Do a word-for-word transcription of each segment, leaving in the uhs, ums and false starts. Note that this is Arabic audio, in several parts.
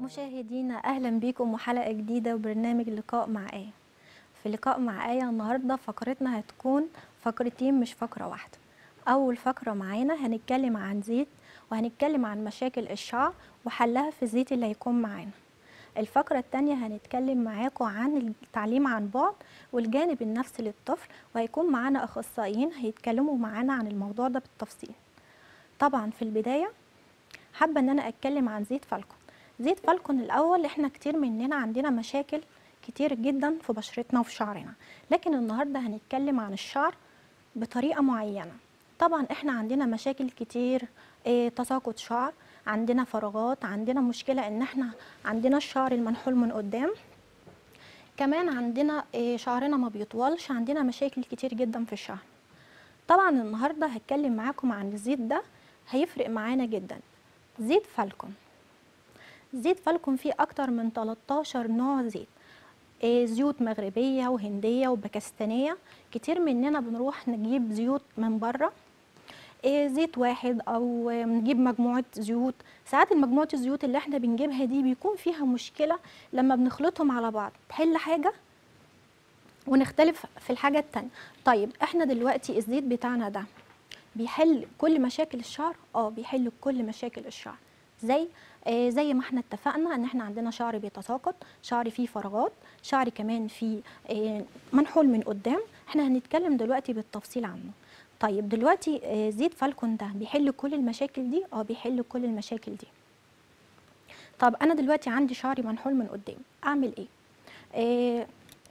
مشاهدينا اهلا بيكم وحلقه جديده وبرنامج لقاء مع ايه. في لقاء مع ايه النهارده فقرتنا هتكون فقرتين مش فقره واحده. اول فقره معانا هنتكلم عن زيت، وهنتكلم عن مشاكل الشعر وحلها في الزيت اللي هيكون معانا. الفقره الثانيه هنتكلم معاكم عن التعليم عن بعد والجانب النفسي للطفل، وهيكون معانا اخصائيين هيتكلموا معانا عن الموضوع ده بالتفصيل. طبعا في البدايه حابه ان انا اتكلم عن زيت فالكون. زيت فالكون الاول، احنا كتير مننا عندنا مشاكل كتير جدا في بشرتنا وفي شعرنا، لكن النهارده هنتكلم عن الشعر بطريقه معينه. طبعا احنا عندنا مشاكل كتير، اه تساقط شعر، عندنا فراغات، عندنا مشكله ان احنا عندنا الشعر المنحول من قدام، كمان عندنا اه شعرنا ما بيطولش، عندنا مشاكل كتير جدا في الشعر. طبعا النهارده هتكلم معاكم عن الزيت ده، هيفرق معانا جدا. زيت فالكون. زيت فالكون فيه اكتر من تلتاشر نوع زيت، إيه زيوت مغربيه وهنديه وباكستانيه. كتير مننا بنروح نجيب زيوت من بره، إيه زيت واحد او نجيب مجموعه زيوت. ساعات المجموعه الزيوت اللي احنا بنجيبها دي بيكون فيها مشكله لما بنخلطهم على بعض، تحل حاجه ونختلف في الحاجه التانيه. طيب احنا دلوقتي الزيت بتاعنا ده بيحل كل مشاكل الشعر؟ اه بيحل كل مشاكل الشعر. زي آه زي ما احنا اتفقنا ان احنا عندنا شعر بيتساقط، شعر فيه فراغات، شعر كمان فيه آه منحول من قدام. احنا هنتكلم دلوقتي بالتفصيل عنه. طيب دلوقتي آه زيت فالكون ده بيحل كل المشاكل دي؟ اه بيحل كل المشاكل دي. طب انا دلوقتي عندي شعري منحول من قدام، اعمل ايه؟ آه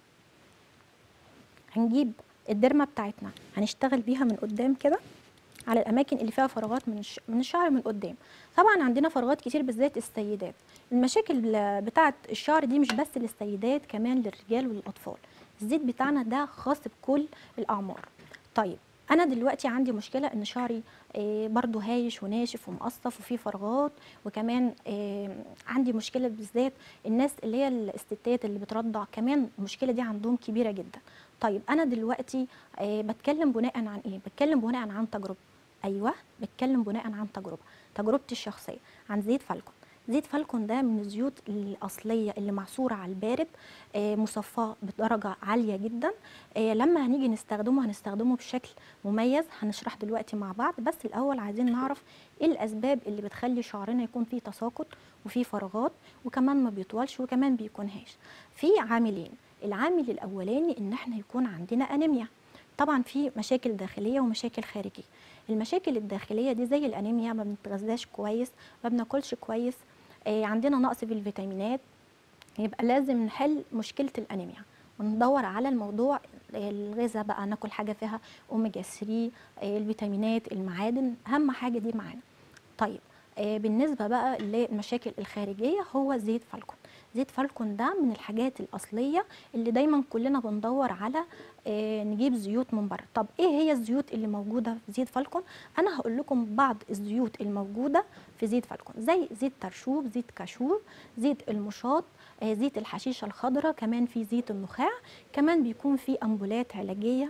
هنجيب الدرمه بتاعتنا، هنشتغل بيها من قدام كده على الاماكن اللي فيها فراغات من الش... من الشعر من قدام. طبعا عندنا فراغات كتير بالذات السيدات. المشاكل بتاعه الشعر دي مش بس للسيدات، كمان للرجال وللاطفال. الزيت بتاعنا ده خاص بكل الاعمار. طيب انا دلوقتي عندي مشكله ان شعري آه برضو هايش وناشف ومقصف وفيه فراغات، وكمان آه عندي مشكله بالذات الناس اللي هي الستات اللي بترضع، كمان المشكله دي عندهم كبيره جدا. طيب انا دلوقتي آه بتكلم بناء عن ايه؟ بتكلم بناء عن تجربه. ايوه بتكلم بناء عن تجربه، تجربتي الشخصيه عن زيت فالكون. زيت فالكون ده من الزيوت الاصليه اللي معصوره على البارد، آه مصفاه بدرجه عاليه جدا. آه لما هنيجي نستخدمه هنستخدمه بشكل مميز، هنشرح دلوقتي مع بعض. بس الاول عايزين نعرف ايه الاسباب اللي بتخلي شعرنا يكون فيه تساقط وفيه فراغات وكمان ما بيطولش وكمان بيكون هاش. في عاملين. العامل الاولاني ان احنا يكون عندنا انيميا. طبعا في مشاكل داخليه ومشاكل خارجيه. المشاكل الداخليه دي زي الانيميا، ما بنتغذاش كويس، ما بناكلش كويس، آه عندنا نقص في الفيتامينات. يبقى لازم نحل مشكله الانيميا وندور على الموضوع الغذاء بقى، ناكل حاجه فيها اوميجا ثلاثة، آه الفيتامينات، المعادن، اهم حاجه دي معانا. طيب آه بالنسبه بقى للمشاكل الخارجيه، هو زيت فالكون. زيت فالكون ده من الحاجات الاصليه اللي دايما كلنا بندور على آه نجيب زيوت من بره. طب ايه هي الزيوت اللي موجوده في زيت فالكون؟ انا هقول لكم بعض الزيوت الموجوده في زيت فالكون، زي زيت ترشوب، زيت كاشور، زيت المشاط، آه زيت الحشيشه الخضراء، كمان في زيت النخاع، كمان بيكون في امبولات علاجيه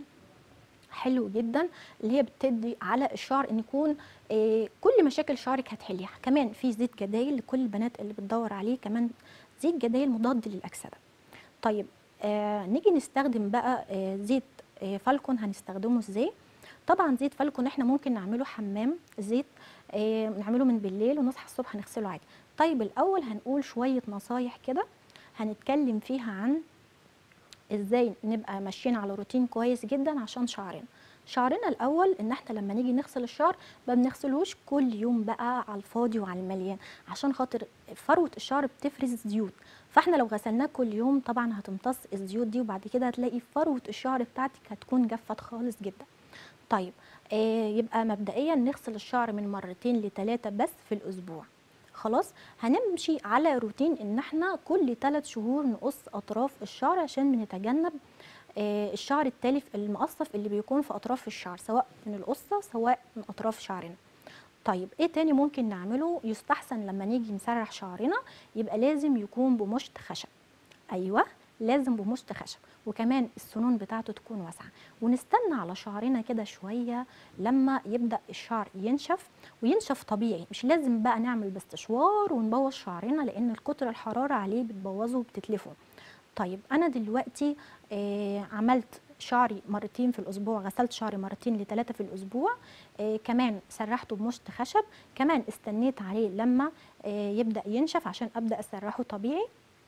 حلو جدا اللي هي بتدي على الشعر ان يكون آه كل مشاكل شعرك هتحليها. كمان في زيت جدايل لكل البنات اللي بتدور عليه، كمان زيت جدايل مضاد للاكسده. طيب آه نيجي نستخدم بقى آه زيت آه فالكون، هنستخدمه ازاي؟ طبعا زيت فالكون احنا ممكن نعمله حمام زيت، آه نعمله من بالليل ونصحى الصبح نغسله عادي. طيب الاول هنقول شويه نصايح كده هنتكلم فيها عن ازاي نبقى ماشيين على روتين كويس جدا عشان شعرنا. شعرنا الاول ان احنا لما نيجي نغسل الشعر ما بنغسلوش كل يوم بقى على الفاضي وعلى المليان، عشان خاطر فروه الشعر بتفرز زيوت. فاحنا لو غسلناه كل يوم طبعا هتمتص الزيوت دي، وبعد كده هتلاقي فروه الشعر بتاعتك هتكون جفت خالص جدا. طيب آه يبقى مبدئيا نغسل الشعر من مرتين لثلاثه بس في الاسبوع. خلاص هنمشي على روتين ان احنا كل ثلاث شهور نقص اطراف الشعر عشان بنتجنب آه الشعر التالف المقصف اللي بيكون في اطراف الشعر، سواء من القصه سواء من اطراف شعرنا. طيب ايه تاني ممكن نعمله؟ يستحسن لما نيجي نسرح شعرنا يبقى لازم يكون بمشط خشب. ايوه لازم بمشط خشب، وكمان السنون بتاعته تكون واسعه. ونستنى على شعرنا كده شويه لما يبدا الشعر ينشف، وينشف طبيعي، مش لازم بقى نعمل باستشوار ونبوظ شعرنا، لان كتر الحراره عليه بتبوظه وبتتلفه. طيب انا دلوقتي آه عملت شعري مرتين في الاسبوع، غسلت شعري مرتين لثلاثه في الاسبوع، آه كمان سرحته بمشط خشب، كمان استنيت عليه لما آه يبدا ينشف عشان ابدا اسرحه طبيعي.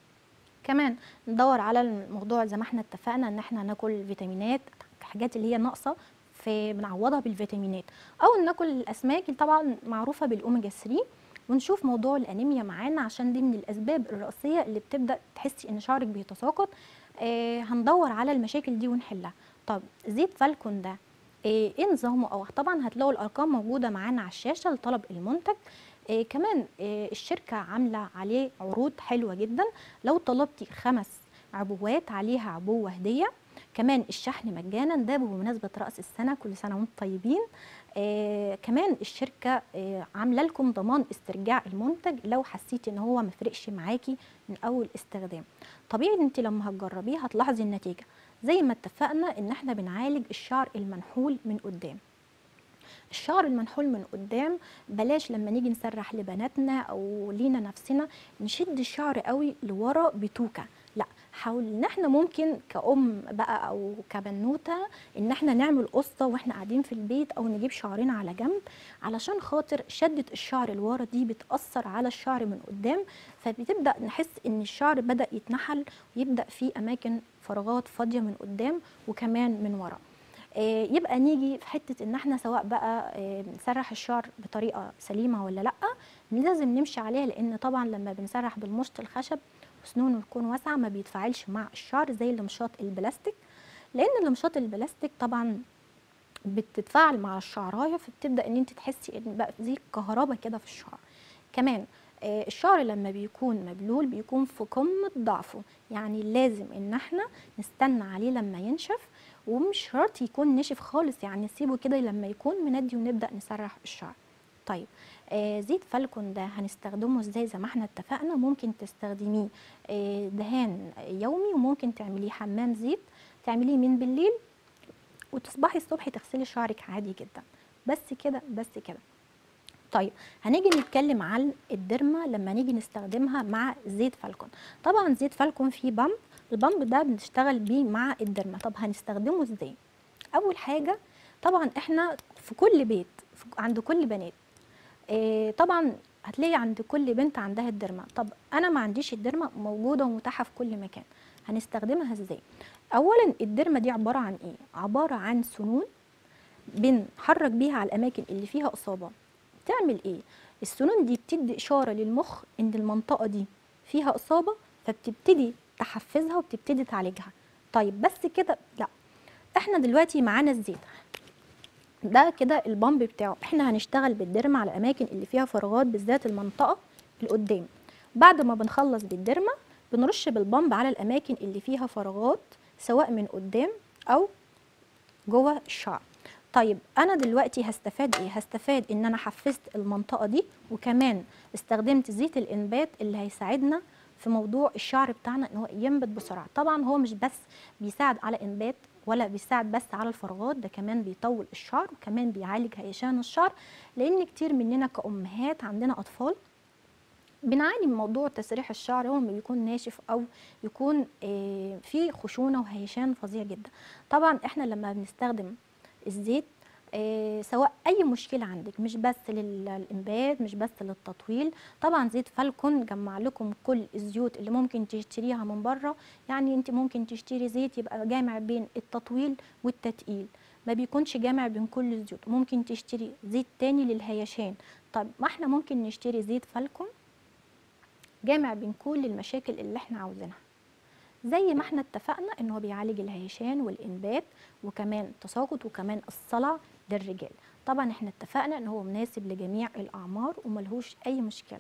كمان ندور على الموضوع زي ما احنا اتفقنا ان احنا ناكل فيتامينات، الحاجات اللي هي ناقصه في بنعوضها بالفيتامينات، او ناكل الاسماك اللي طبعا معروفه بالاوميجا ثلاثة. ونشوف موضوع الانيميا معانا عشان دي من الاسباب الرئيسيه اللي بتبدا تحسي ان شعرك بيتساقط. آه هندور على المشاكل دي ونحلها. طب زيت فالكون ده ايه إيه نظامه؟ او طبعا هتلاقوا الارقام موجوده معانا على الشاشه لطلب المنتج. إيه كمان إيه الشركه عامله عليه عروض حلوه جدا، لو طلبتي خمس عبوات عليها عبوه هديه، كمان الشحن مجانا، ده بمناسبه راس السنه، كل سنه وانتم طيبين. آه كمان الشركه آه عامله لكم ضمان استرجاع المنتج لو حسيتي ان هو مفرقش معاكي من اول استخدام. طبيعي انت لما هتجربيه هتلاحظي النتيجه. زي ما اتفقنا ان احنا بنعالج الشعر المنحول من قدام. الشعر المنحول من قدام بلاش لما نيجي نسرح لبناتنا او لينا نفسنا نشد الشعر قوي لورا بتوكه، لا، حاول ان احنا ممكن كأم بقى او كبنوته ان احنا نعمل قصه واحنا قاعدين في البيت، او نجيب شعرنا على جنب، علشان خاطر شده الشعر لورا دي بتأثر على الشعر من قدام، فبتبدأ نحس ان الشعر بدأ يتنحل ويبدأ فيه اماكن فراغات فاضيه من قدام وكمان من ورا. يبقى نيجي في حته ان احنا سواء بقى نسرح الشعر بطريقه سليمه ولا لا، لازم نمشي عليها، لان طبعا لما بنسرح بالمشط الخشب وسنونه تكون واسعه ما بيتفاعلش مع الشعر زي المشاط البلاستيك، لان المشاط البلاستيك طبعا بتتفاعل مع الشعرايه، فبتبدا ان انت تحسي ان بقى زي كهرباء كده في الشعر. كمان الشعر لما بيكون مبلول بيكون في قمه ضعفه، يعني لازم ان احنا نستنى عليه لما ينشف، ومش شرط يكون نشف خالص، يعني نسيبه كده لما يكون مندي ونبدا نسرح الشعر. طيب آه زيت فالكون ده هنستخدمه ازاي؟ زي ما احنا اتفقنا ممكن تستخدميه آه دهان يومي، وممكن تعمليه حمام زيت، تعمليه من بالليل وتصبحي الصبح تغسلي شعرك عادي جدا. بس كده بس كده. طيب هنيجي نتكلم عن الديرما لما نيجي نستخدمها مع زيت فالكون. طبعا زيت فالكون فيه بامب، البامب ده بنشتغل بيه مع الديرما. طب هنستخدمه ازاي؟ اول حاجه طبعا احنا في كل بيت في عند كل بنات إيه طبعا هتلاقي عند كل بنت عندها الديرما. طب انا ما عنديش الديرما، موجوده ومتاحه في كل مكان. هنستخدمها ازاي؟ اولا الديرما دي عباره عن ايه؟ عباره عن سنون بنحرك بيها على الاماكن اللي فيها اصابه. تعمل ايه؟ السنون دي بتدي اشاره للمخ ان المنطقه دي فيها اصابه، فبتبتدي تحفزها وبتبتدي تعالجها. طيب بس كده؟ لا، احنا دلوقتي معانا الزيت ده كده البامب بتاعه، احنا هنشتغل بالديرما على الاماكن اللي فيها فراغات، بالذات المنطقه القدام. بعد ما بنخلص بالديرما بنرش بالبامب على الاماكن اللي فيها فراغات، سواء من قدام او جوه الشعر. طيب انا دلوقتي هستفاد ايه؟ هستفاد ان انا حفزت المنطقه دي، وكمان استخدمت زيت الانبات اللي هيساعدنا في موضوع الشعر بتاعنا ان هو ينبت بسرعه. طبعا هو مش بس بيساعد على انبات ولا بيساعد بس على الفراغات، ده كمان بيطول الشعر وكمان بيعالج هيشان الشعر، لان كتير مننا كأمهات عندنا اطفال بنعاني من موضوع تسريح الشعر، هو بيكون ناشف او يكون آه فيه خشونه وهيشان فظيع جدا. طبعا احنا لما بنستخدم الزيت آه سواء اي مشكله عندك، مش بس للانبات مش بس للتطويل، طبعا زيت فالكون جمع لكم كل الزيوت اللي ممكن تشتريها من بره. يعني انت ممكن تشتري زيت يبقى جامع بين التطويل والتتقيل، ما بيكونش جامع بين كل الزيوت. ممكن تشتري زيت تاني للهيشان، طب ما احنا ممكن نشتري زيت فالكون جامع بين كل المشاكل اللي احنا عاوزينها. زي ما احنا اتفقنا ان هو بيعالج الهيشان والانبات وكمان التساقط وكمان الصلع للرجال. طبعا احنا اتفقنا ان هو مناسب لجميع الاعمار وملهوش اي مشكله.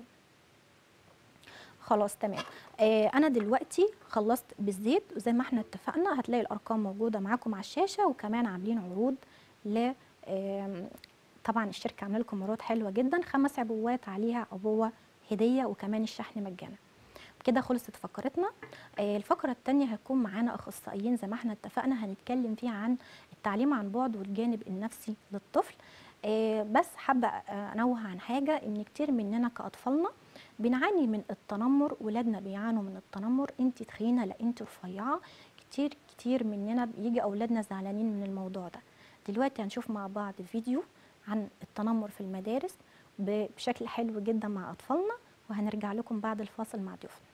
خلاص تمام. آه انا دلوقتي خلصت بالزيت، وزي ما احنا اتفقنا هتلاقي الارقام موجوده معاكم على الشاشه، وكمان عاملين عروض ل آه طبعا الشركه عامله لكم عروض حلوه جدا، خمس عبوات عليها عبوه هديه وكمان الشحن مجانا. كده خلصت فقرتنا. آه، الفقره الثانيه هتكون معانا اخصائيين زي ما احنا اتفقنا، هنتكلم فيها عن التعليم عن بعد والجانب النفسي للطفل. آه، بس حابه آه، انوه عن حاجه، ان كتير مننا كاطفالنا بنعاني من التنمر، ولادنا بيعانوا من التنمر، انت تخينه لا انت رفيعه. كتير كتير مننا بيجي اولادنا زعلانين من الموضوع ده. دلوقتي هنشوف مع بعض فيديو عن التنمر في المدارس بشكل حلو جدا مع اطفالنا، وهنرجع لكم بعد الفاصل مع ضيوفنا.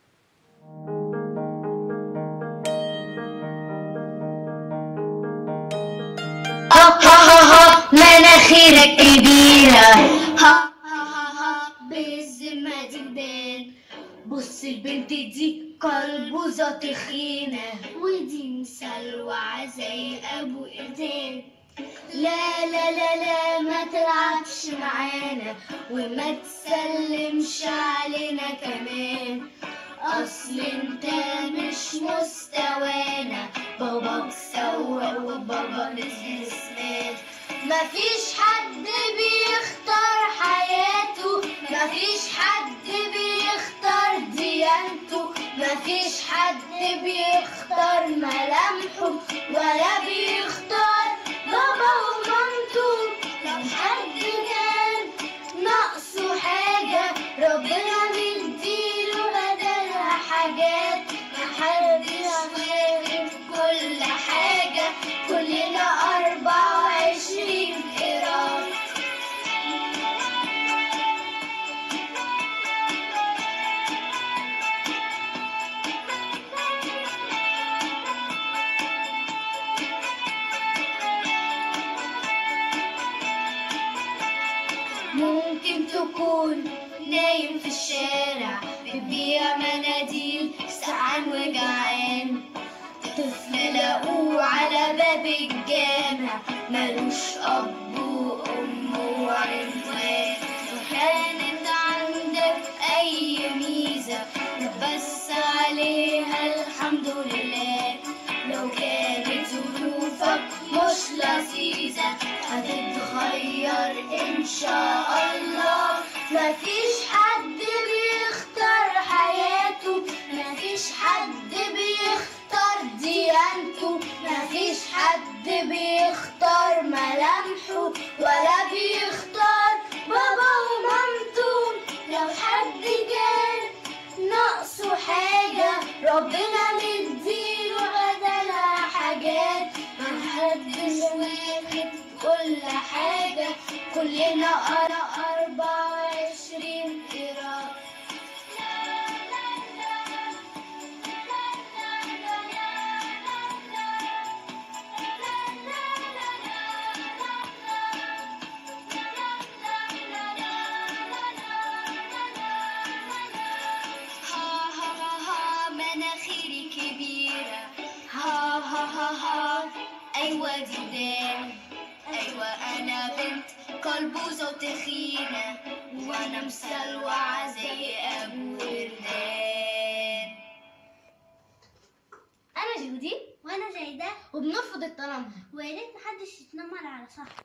ها ها ها ها مناخيرك كبيرة، ها ها ها ها بالذمة دي جبال. بص البنت دي قلبوزة تخينة، ودي مسلوعة زي أبو قردان. لا لا لا لا ما تلعبش معانا، وما تسلمش علينا كمان، اصل انت مش مستوانا. بابا مسوق وبابا بزنسمان. مفيش حد بيختار حياته، مفيش حد بيختار ديانته، مفيش حد بيختار ملامحه، ولا بيختار بابا ومامته. لو حد كان ناقصه حاجة ربنا مديله بدلها حاجات. محدش واخد كل حاجة، كلنا أربعة وعشرين قراط. ممكن تكون نايم في الشارع بتبيع مناديل، سقعان وجعان. طفل لقوه على باب الجامع، ملوش أب وأم وعنوان. وكانت عندك أي ميزة بس عليها الحمد لله. لو كانت ظروفك مش لذيذة هتتغير إن شاء الله. مفيش حد بيختار حياته، مفيش حد بيختار ديانته، مفيش حد بيختار ملامحه، ولا بيختار بابا ومامته. لو حد كان ناقصه حاجة ربنا مديله بدلها حاجات. محدش واخد كل حاجة، كلنا أربعة وعشرين قراط. مناخيري كبيرة، ها ها ها ها أيوة دي دان. أيوة أنا بنت قلبوزة وتخينة، وأنا مسلوعة زي أبو وردان. أنا جودي وأنا زايدة، وبنرفض التنمر، ويا ريت محدش يتنمر على صاحبه.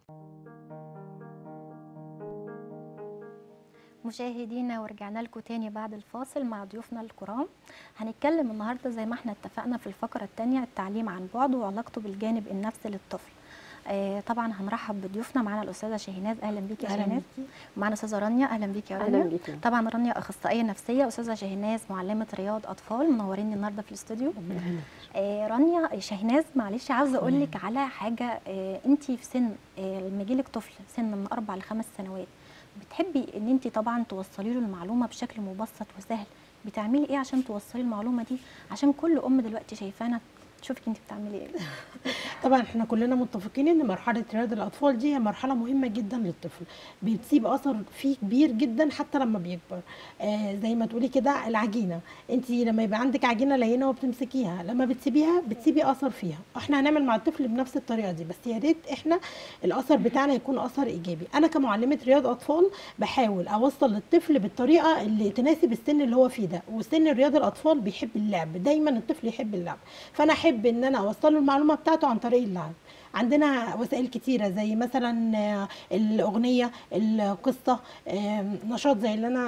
مشاهدينا ورجعنا لكم تاني بعد الفاصل مع ضيوفنا الكرام. هنتكلم النهارده زي ما احنا اتفقنا في الفقره الثانيه التعليم عن بعد وعلاقته بالجانب النفسي للطفل. آه طبعا هنرحب بضيوفنا. معانا الاستاذه شاهيناز، اهلا بيكي يا شاهيناز. معانا استاذه رانيا، اهلا بيكي يا رانيا. اهلا بيكي. طبعا رانيا اخصائيه نفسيه، استاذه شاهيناز معلمه رياض اطفال. منوريني النهارده في الاستوديو. آه رانيا، شاهيناز معلش عاوزه اقول لك على حاجه. آه انت في سن آه لما يجيلك طفل سن من اربع لخمس سنوات، بتحبي ان انت طبعا توصلي له المعلومه بشكل مبسط وسهل. بتعملي ايه عشان توصلي المعلومه دي، عشان كل ام دلوقتي شايفانا تشوفك انت بتعملي ايه؟ طبعا احنا كلنا متفقين ان مرحله رياض الاطفال دي هي مرحله مهمه جدا للطفل، بتسيب اثر فيه كبير جدا حتى لما بيكبر. آه زي ما تقولي كده العجينه، انت لما يبقى عندك عجينه لينه وبتمسكيها لما بتسيبيها بتسيبي اثر فيها. احنا هنعمل مع الطفل بنفس الطريقه دي، بس يا ريت احنا الاثر بتاعنا يكون اثر ايجابي. انا كمعلمه رياض اطفال بحاول اوصل للطفل بالطريقه اللي تناسب السن اللي هو فيه ده، وسن رياض الاطفال بيحب اللعب، دايما الطفل يحب اللعب، فانا احب ان انا اوصل له المعلومه بتاعته عن طريق اللعب. عندنا وسائل كتيره زي مثلا الاغنيه، القصه، نشاط زي اللي انا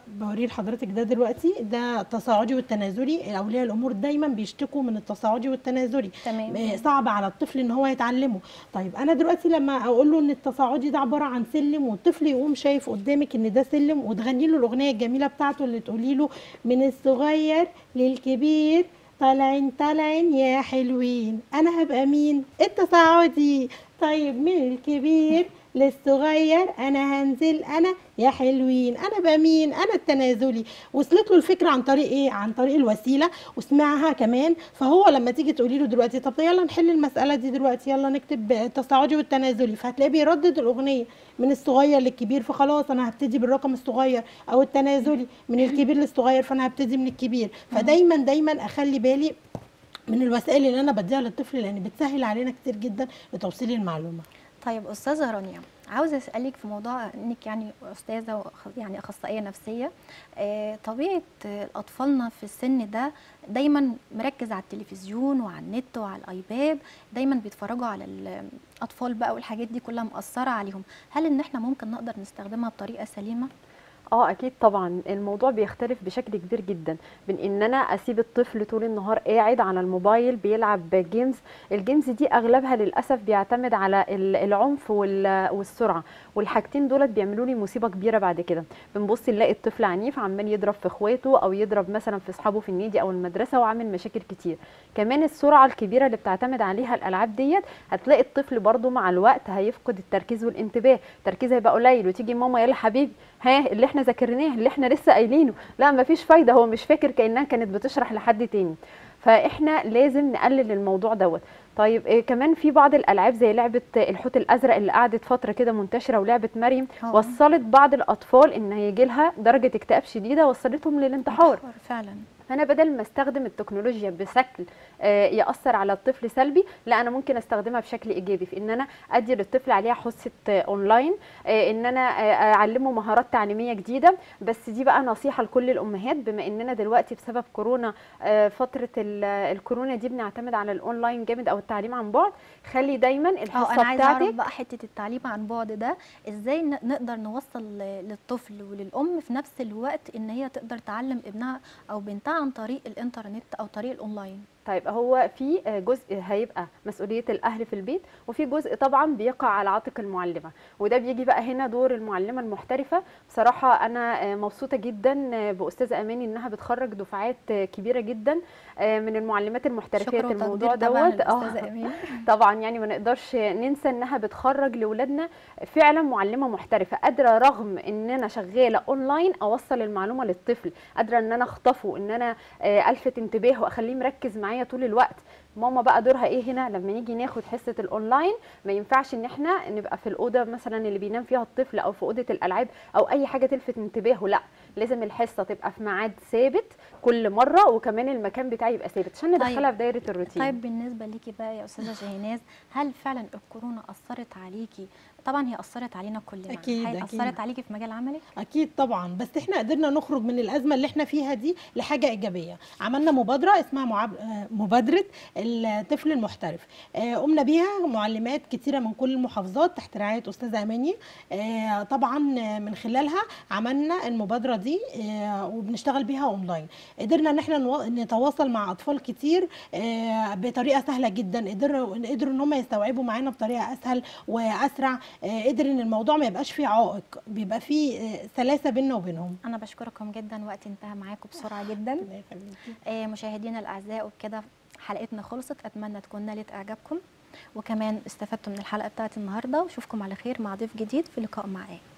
بوريه لحضرتك ده دلوقتي، ده التصاعدي والتنازلي. اولياء الامور دايما بيشتكوا من التصاعدي والتنازلي، تمام. آه، صعب على الطفل ان هو يتعلمه. طيب انا دلوقتي لما اقول له ان التصاعدي ده عباره عن سلم، والطفل يقوم شايف قدامك ان ده سلم، وتغني له الاغنيه الجميله بتاعته اللي تقولي له من الصغير للكبير طالعين طالعين يا حلوين، انا هبقى مين؟ التصاعدي. طيب من الكبير للصغير انا هنزل انا يا حلوين، انا بقى مين؟ انا التنازلي. وصلت له الفكره عن طريق ايه؟ عن طريق الوسيله، وسمعها كمان. فهو لما تيجي تقولي له دلوقتي طب يلا نحل المساله دي دلوقتي، يلا نكتب التصاعدي والتنازلي، فهتلاقيه بيردد الاغنيه من الصغير للكبير، فخلاص انا هبتدي بالرقم الصغير، او التنازلي من الكبير للصغير فانا هبتدي من الكبير. فدايما دايما اخلي بالي من الوسائل اللي انا بديها للطفل، لان بتسهل علينا كتير جدا لتوصيل المعلومه. طيب استاذه رانيا، عاوزه اسالك في موضوع انك يعني استاذه وأخ- يعني اخصائيه نفسيه. آه، طبيعه آه، اطفالنا في السن ده دايما مركز على التلفزيون وعلى النت وعلى الايباد، دايما بيتفرجوا على الاطفال بقى، والحاجات دي كلها مأثره عليهم. هل ان احنا ممكن نقدر نستخدمها بطريقه سليمه؟ اه اكيد طبعا، الموضوع بيختلف بشكل كبير جدا بين ان انا اسيب الطفل طول النهار قاعد على الموبايل بيلعب جيمز. الجيمز دي اغلبها للاسف بيعتمد على ال- العنف وال- والسرعه، والحاجتين دولت بيعملوا لي مصيبه كبيره بعد كده. بنبص نلاقي الطفل عنيف عمال يضرب في اخواته، او يضرب مثلا في اصحابه في النادي او المدرسه، وعامل مشاكل كتير. كمان السرعه الكبيره اللي بتعتمد عليها الالعاب ديت، هتلاقي الطفل برضو مع الوقت هيفقد التركيز والانتباه، تركيزه هيبقى قليل، وتيجي ماما يلا حبيبي ها اللي احنا ذاكرناه اللي احنا لسه قايلينه، لا مفيش فايده، هو مش فاكر، كانها كانت بتشرح لحد تاني. فاحنا لازم نقلل الموضوع دوت. طيب إيه كمان في بعض الالعاب زي لعبه الحوت الازرق اللي قعدت فتره كده منتشره، ولعبه مريم، أوه. وصلت بعض الاطفال ان هيجي لها درجه اكتئاب شديده، وصلتهم للانتحار. فعلا. فانا بدل ما استخدم التكنولوجيا بشكل آه، ياثر على الطفل سلبي، لا انا ممكن استخدمها بشكل ايجابي، في ان انا ادي للطفل عليها حصه آه، اونلاين، آه، ان انا آه، اعلمه مهارات تعليميه جديده. بس دي بقى نصيحه لكل الامهات، بما اننا دلوقتي بسبب كورونا، آه، فتره ال- الكورونا دي بنعتمد على الاونلاين جامد او التعليم عن بعد. خلي دايما اه الحصه انا عايزه اعرف بتاعتك بقى حته التعليم عن بعد ده، ازاي ن- نقدر نوصل ل- للطفل وللام في نفس الوقت ان هي تقدر تعلم ابنها او بنتها عن طريق الانترنت او طريق الاونلاين. طيب هو في جزء هيبقى مسؤولية الأهل في البيت، وفي جزء طبعا بيقع على عاتق المعلمة، وده بيجي بقى هنا دور المعلمة المحترفة. بصراحة أنا مبسوطة جدا بأستاذة أماني إنها بتخرج دفعات كبيرة جدا من المعلمات المحترفات شكرا الموضوع وتقدير طبعا دوت. آه، للاستاذه امين. طبعا يعني ما نقدرش ننسى إنها بتخرج لأولادنا فعلا معلمة محترفة، قادرة رغم إن أنا شغالة أونلاين أوصل المعلومة للطفل، قادرة إن أنا أخطفه، إن أنا آه، ألفت انتباهه وأخليه مركز معايا طول الوقت. ماما بقى دورها ايه هنا لما نيجي ناخد حصه الاونلاين؟ ما ينفعش ان احنا نبقى في الاوضه مثلا اللي بينام فيها الطفل، او في اوضه الالعاب، او اي حاجه تلفت انتباهه، لا لازم الحصه تبقى في ميعاد ثابت كل مره، وكمان المكان بتاعي يبقى ثابت عشان ندخلها طيب. في دايره الروتين. طيب بالنسبه ليكي بقى يا استاذه جهيناز، هل فعلا الكورونا اثرت عليكي؟ طبعا هي اثرت علينا كلنا. أكيد، هل أكيد. اثرت عليكي في مجال عملك؟ اكيد طبعا، بس احنا قدرنا نخرج من الازمه اللي احنا فيها دي لحاجه ايجابيه. عملنا مبادره اسمها معاب... آه، مبادره الطفل المحترف. آه، قمنا بيها معلمات كتيره من كل المحافظات تحت رعايه استاذه اماني. آه، طبعا آه، من خلالها عملنا المبادره دي، آه، وبنشتغل بيها اونلاين. قدرنا ان احنا نو- نتواصل مع اطفال كتير آه، بطريقه سهله جدا، قدروا قدروا ان هم يستوعبوا معانا بطريقه اسهل واسرع. آه، قدر ان الموضوع ما يبقاش فيه عائق، بيبقى فيه آه، سلاسه بيننا وبينهم. انا بشكركم جدا، وقت انتهى معاكم بسرعه جدا. الله يخليكي. آه، مشاهدينا الاعزاء، وبكده حلقتنا خلصت. اتمنى تكون نالت اعجابكم، وكمان استفدتوا من الحلقه بتاعت النهارده، واشوفكم على خير مع ضيف جديد في لقاء معاه.